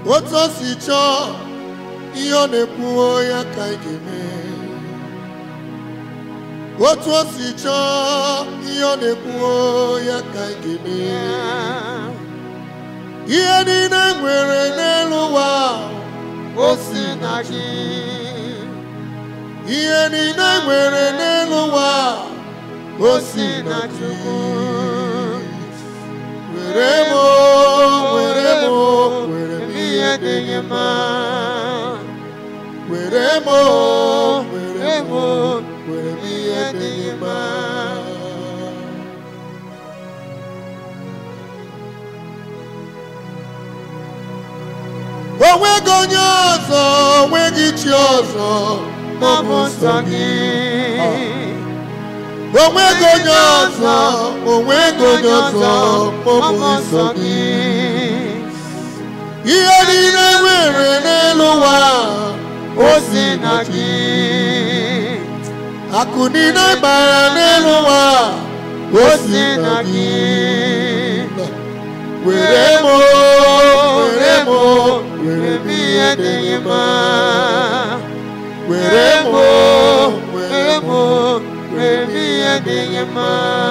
otu o si chọọ ihe ọ na-ekwu ya ka ị ga-eme. Otu o si chọọ ihe ọ na-ekwu ya ka ị ga-eme. Ihe niile nwere n'elu ụwa o si na gị. Ihe niile nwere n'elu ụwa o si na Chukwu. Were m ihe dị mma. Were m ihe dị mma. Onwego onye ọzọ, onweghị chi ọzọ ma ọ bụ nsọ gị. Onwego onye ọzọ, onwego onye ọzọ ma ọ bụ nsọ gị. Ihe niile nwere n'elu ụwa o si na gị. Akụ niile gbara n'elu ụwa o si na gị. Were m ihe dị mma. Were m ihe dị mma.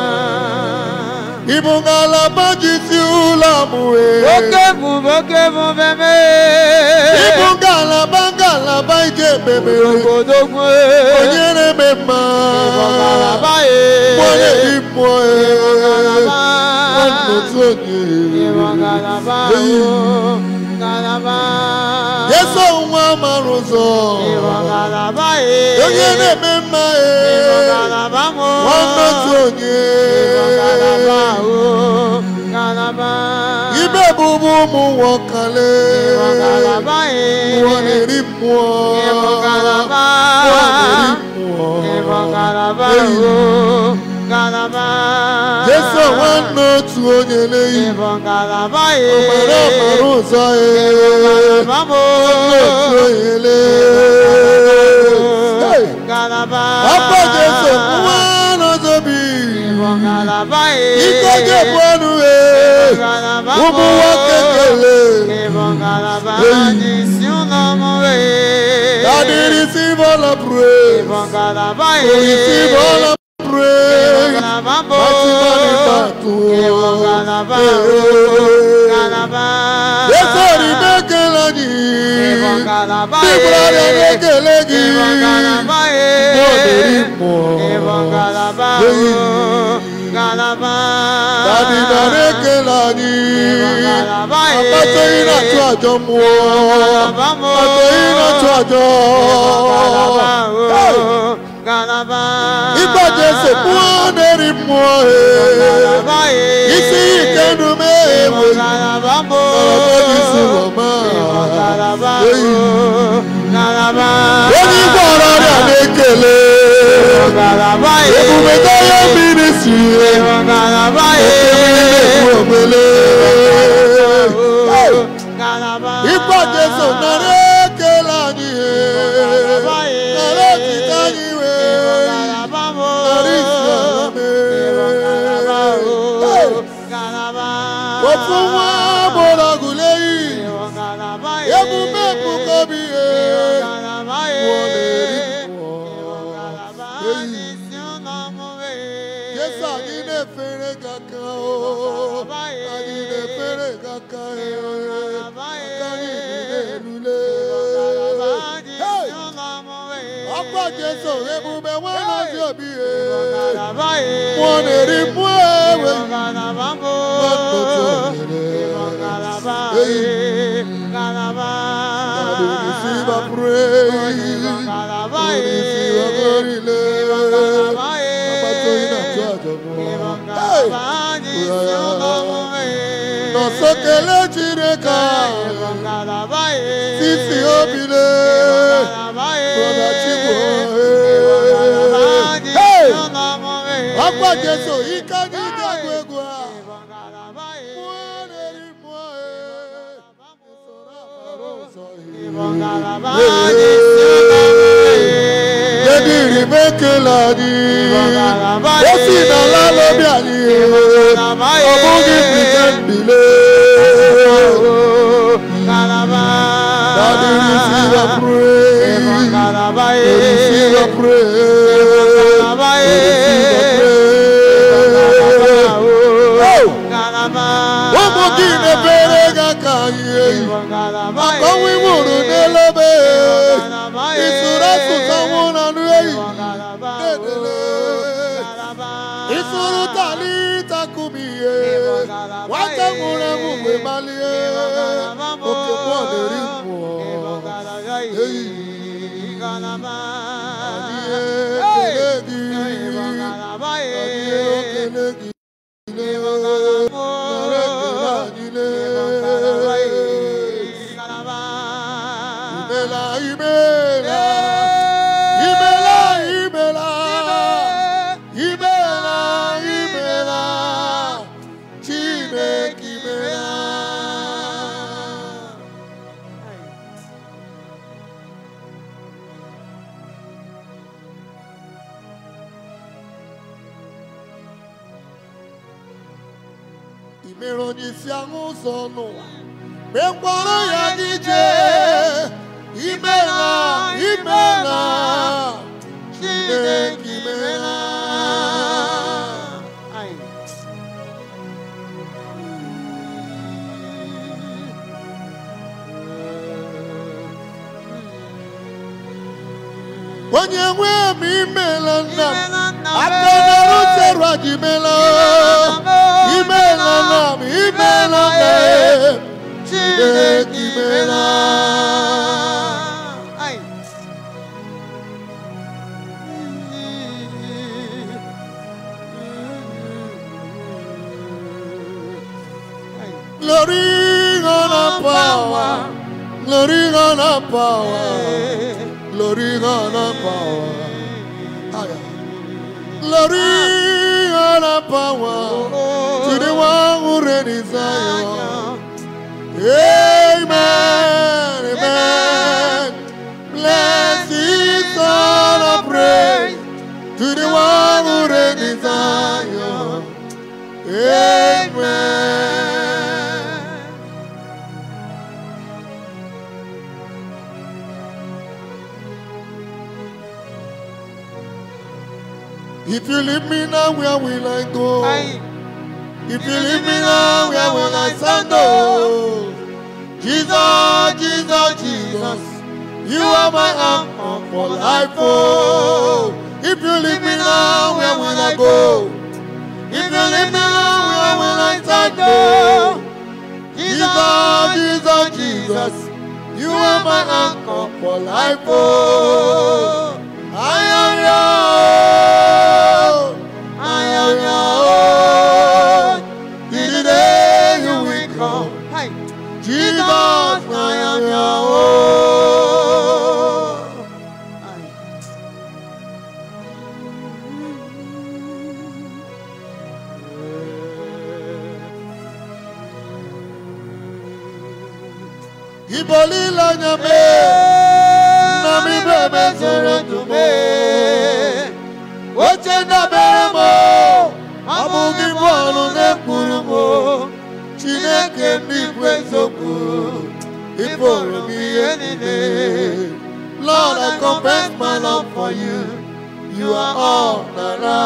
Ibu ngalaba jisi ụlọ m wee. Oke bụ bebe. Ibu ngalaba ije bebe. Obodo gwe. Onye na-eme mma. Ibu ngalaba ye. Onye dị mmụọ ye. Ibu ngalaba. Otu onye. Ibu ngalaba o. Ngalaba. Yesu nwa mara ụzọ. Ibu ngalaba ye. Onye na-eme mma ye. Ibu ngalaba mo. Otu onye. Ibu ngalaba o. Ngalaba. Ibe bubu mu wakale. Ibu ngalaba ye. Waneri mmụọ. Ibu ngalaba. Waneri mmụọ. Ibu ngalaba o. Ngalaba. Yesu nwanne otu onye n'eyi. Ibu ngalaba ye. Ọmara ụzọ ye. Ibu ngalaba mo. Otu onye n'eyi. Ngalaba. Ọkọ Jesu nwa n'ozobi. Ibu ngalaba ye. Ike ga-ebu ye. Ụmụ nwoke kele. Ibu ngalaba n'isi ụlọ m wee. Daddy receive all the praise. Ibu ngalaba ye. Receive all the praise. Ibu ngalaba mo. Ibu ngalaba o. Ngalaba. Yesu rinekele anyị. Ibu ngalaba ye. Dibụrụ nekele gị. Ibu ngalaba ye. Ibu ngalaba o. Ngalaba. Daddy nekele anyị. Ibu ngalaba ye. Akpataghị na-atụ ajọ mmụọ. Akpataghị na-atụ ajọ. Ngalaba o. Ngalaba. Ịgba Jesu mmụọ na-eri mmụọ. Ngalaba ye. Isi ike nume ewe. Ngalaba mo. Ngalaba o. Ngalaba. Onye igwe ọrịa na-ekele. Ngalaba ye. Ebube daya mmiri si. Ngalaba ye. Ịgba Jesu nara ekele anyị. Ngalaba ye. Nara otite anyị wee. Ngalaba mo. Nara isi ọmụme. Ngalaba o. Ngalaba. Ofu nwa agboro agụleyi. Ngalaba ye. Emume ebukobi ye. Ngalaba ye. Ngalaba n'isi ụlọ m wee. Jesu anyị na-efere gị aka o. Anyị na-efere gị aka o. Aka anyị na-erule. Ọkwa Jesu ebube nwanne ozi obi ye. Mmụọ na-eri mmụọ ewe. Ngalaba mo. Ngalaba ye. Ngalaba. Receive a praise. Ngalaba ye. Ngalaba ye. Ngalaba n'isi ụlọ m wee. N'ọsọkele Chineke. Ngalaba ye. Sisi obile. Ngalaba ye. Brother Chibu. Ngalaba n'isi ụlọ m wee. Ọkwa Jesu ike anyị ga-egwu egwu a. Ngalaba ye. Mmụọ na-eri mmụọ ye. Ngalaba n'isi ụlọ m wee. Dedi rimekele anyị. O si n'ala lobi anyị. Ọ bụghị pretend bile. Ngalaba. Omogine berega kaye. Akowi muru nelobe. Isura susamuna nuei. Isuru talita kumiye. Wata mura mugwe malie. Oke mwone ripo. If you leave me now, where will I go? If you leave me now, where will I stand? Oh, Jesus, Jesus, Jesus, you are my anchor for life. Oh, if you leave me now, where will I go? If you leave me now, where will I stand? Oh, Jesus, Jesus, Jesus, you are my anchor for life. Oh, I am yours. Till the day you will come, Jesus, I am your own. Ibolila nyame, nami bebe sere tume. Ochenda beremo, abugi bwanu nekurumo. Chineke n'igwe nzokwu, iforo mi enine. Lord, I confess my love for you. You are all that I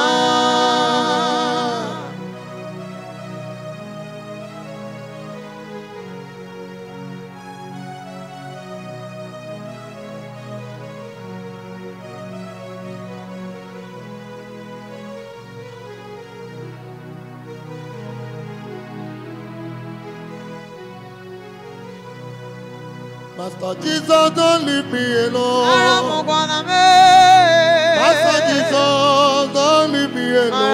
am. Master Jesus, don't leave me alone. Master Jesus, don't leave me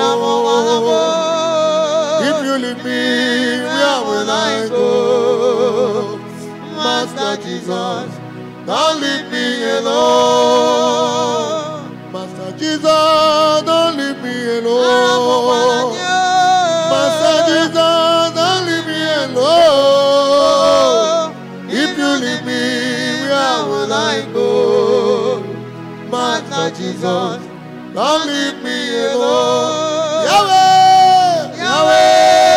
alone. If you leave me, where will I go? Master Jesus, don't leave me alone. Master Jesus, don't leave me alone. Master Jesus, don't leave me alone. If you leave me, where will I go? Master Jesus, don't leave me alone. Yahweh, Yahweh,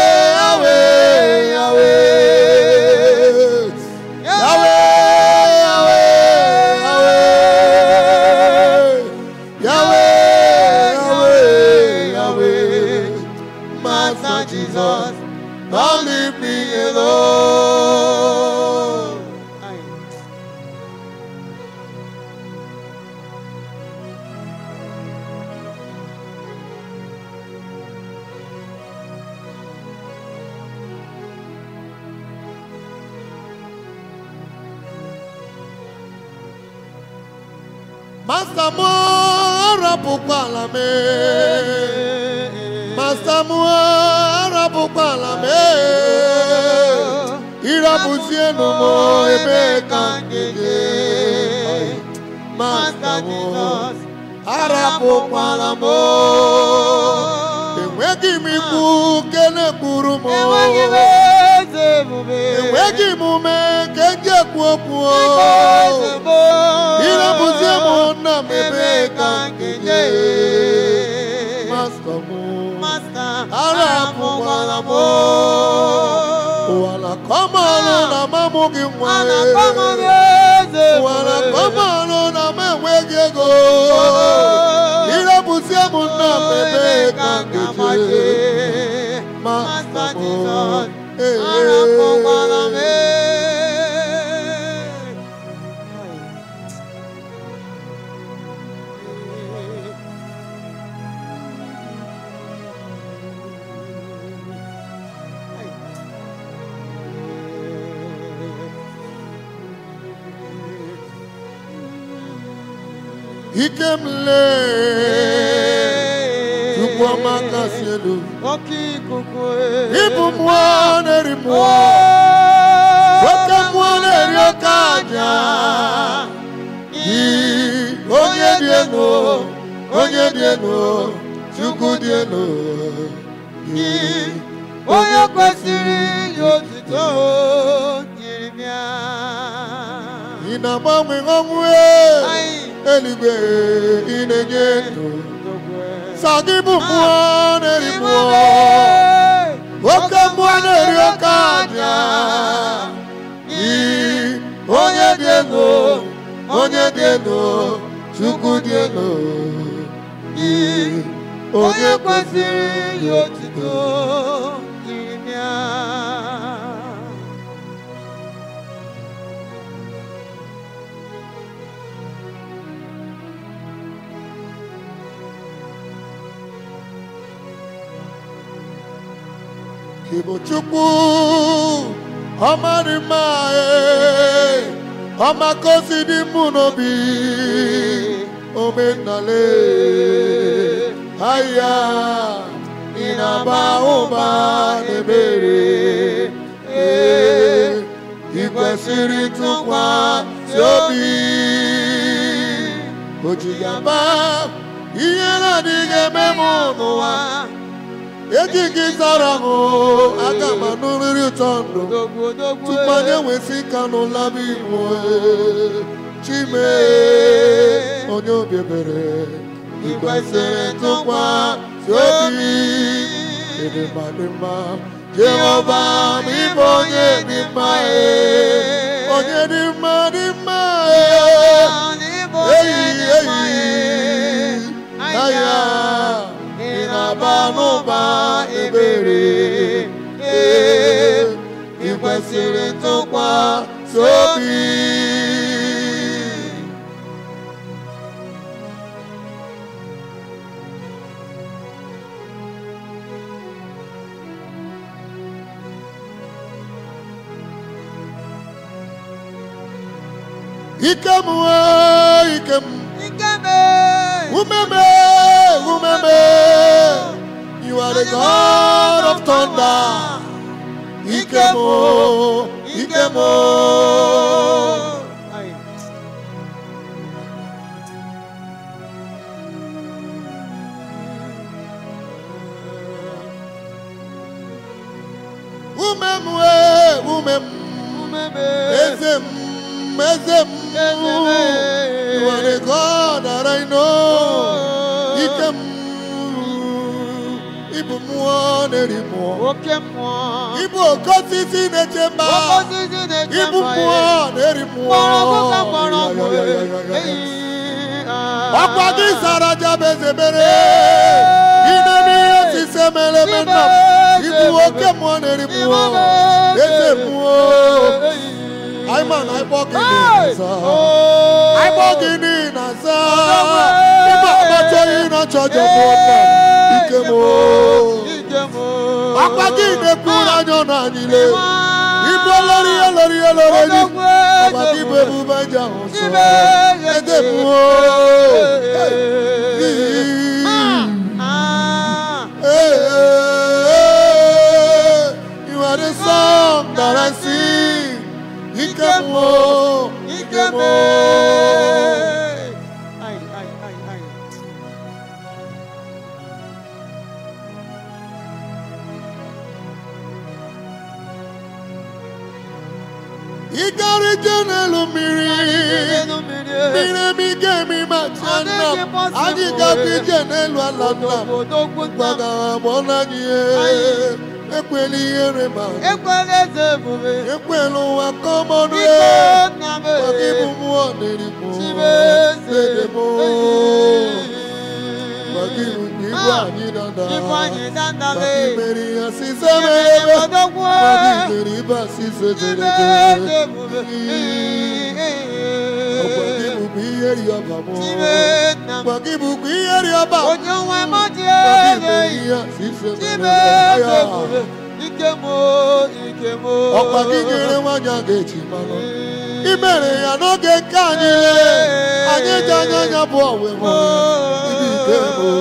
Yahweh, Yahweh, Yahweh, Yahweh, Yahweh, Yahweh, Yahweh, Master Jesus, don't leave me alone. Master Moara Pupala me, Master Moara Pupala me, Irabusieno mo ebe kangege, Master Moara Pupala mo, Ewegi mi ku kene kurumo, Ewegi mu me kenje kuokuo. Irabusiemo na mebe kangege, Master Mo, Arapu wala mo, wala komalo na mamugi mwe, wala komalo na mewegego. Irabusiemo na mebe kangege, Master Mo, Arapu wala me. Ikemle tukwa makasielu ibu mwane rimwa wake mwane riokaja onye dieno chukwu dieno onye kwesịrị yotito jirimia inagbanwe onwe eligwe inenye ndụ sagibu mmụọ na-eri mmụọ oke mmụọ na-eri oke aja onye dị elu chukwu dị elu onye kwesịrị ya otuto jirimia. Ibochukwu ọmarịma ọmakosi dị mụ n'obi omenale aya ịnaba ụba n'ebere ikwesịrị ntụkwasị obi ojigaba ihe na-adịghị eme mụ n'ụwa ejigi zara hụ aga ma n'oriri ụtọ ndụ tupu anyị enwesị ka n'ụlaba igbo chime onye obi ebere ikwesịrị ntụkwasị obi ịdịmma Jehova ma ịbụ onye dị mma onye dị mma aya Abanuba ebere ikwesịrị ntụkwasị obi. Ikem umeme you are the God of thunder. Ikemo. Ezem. You are the God that I know. Ikemo. Ibu muonerimo. Ibu okosisi nechemba. Ibu muonerimo. Akwagi saraja bezebere. Inemi yosisemele mena. Ibu oke mo neri mo. Eze mo. I man I walk in nasa. I walk in nasa. Iba bato ina chojo mo. Ikemo. Apagi ne kura nyona nile. Ibo lori. Apagi bebu banja oso. Eze mo. You are the song that I sing. Ikemo. Igari jenelu miri. Mire mi gemi machana. Agiga ki jenelu alana. Baga mona nye. Ekweli erema. Ekwele zebube. Ekwelu akomonu. Wakibu muonerimu. Sedemo. Wakibu nigwani danda. Wakimeri asisemere. Wakimeri basisemere. Wakibu biyeri abamo. Wakibu biyeri abamo. Wakimeri asisemere. Ikemo. Ọ̀pá kíkiri wọn jáde jì mọ́nà. Ìbẹ̀rẹ̀ ànágé káànyìlé. Anyéjányányá bọ̀ ọ̀wẹ̀ wọn. Ibi ìkẹ́mọ̀.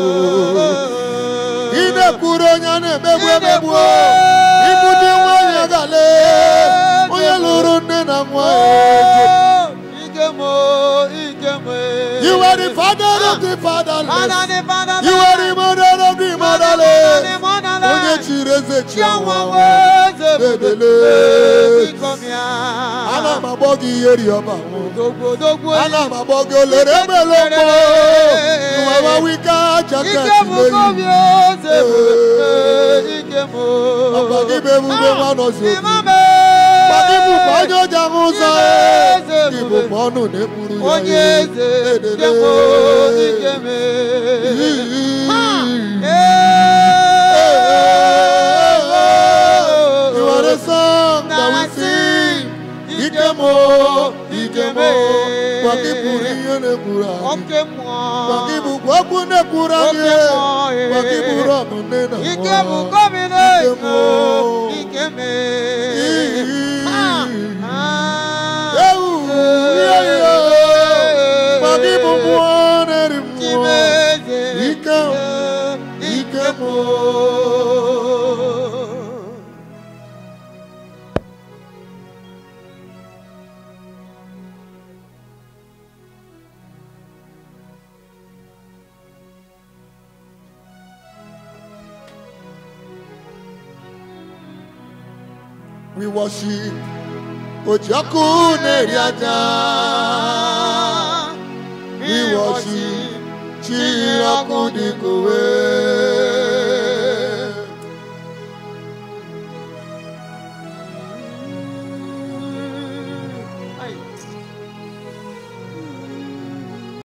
Ine kúrò nyánà ẹ̀mẹ́gbẹ́mẹ́gbù. Ibùdí wọn yẹ gàlẹ́. Wọ́n yẹ lóru nínú àwọn ẹ̀jẹ̀. Ikemo. You are the father of the fatherless. You are the mother of the motherless. Onye chireze chiawawa. Dedele. Ana mabogi yeri ọba wọn. Ana mabogi olere melombo. Nuwawa wika jaketi leyi. Ọbagi bebu be wọn ọsẹ obi. Bagibu pọnyo jamusa. Ibu pọnu ne buru yaye. Dedele. You are the song that we sing. Ikemo. Wakibu riyene kura. Wakibu kwaku ne kura ye. Wakibu ronu ne na mo. Ikemo komine. Ikeme. Wakibu muone rimu. Ikemo. We worship Ojaku Neriada. We worship Chiraku Dikowe.